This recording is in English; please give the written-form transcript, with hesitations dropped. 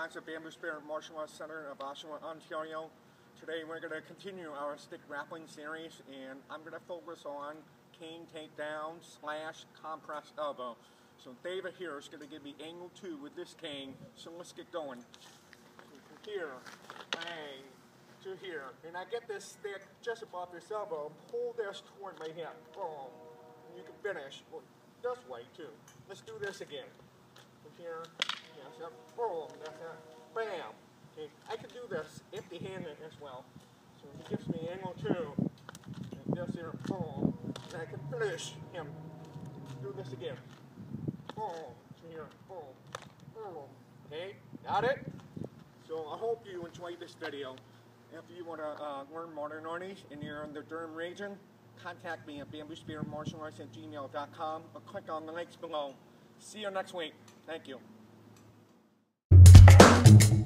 guys at Bamboo Spirit Martial Arts Center of Oshawa, Ontario. Today we're going to continue our stick grappling series, and I'm going to focus on cane takedown / compressed elbow. So David here is going to give me angle 2 with this cane, so let's get going. So from here, bang, to here, and I get this stick just above this elbow, pull this toward my hip, boom, and you can finish this way too. Let's do this again. From here, that's it, boom, that's it, bam. Okay, I can do this empty-handed as well. So he gives me angle 2, and this here, boom, and I can finish him. Do this again. Boom, to here, boom, boom. Okay, got it? So I hope you enjoyed this video. If you want to learn Modern Arnis and you're in the Durham region, contact me at bamboospiritmartialarts@gmail.com or click on the links below. See you next week. Thank you.